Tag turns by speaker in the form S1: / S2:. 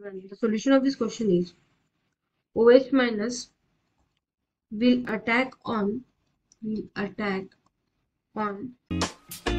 S1: The solution of this question is OH minus will attack on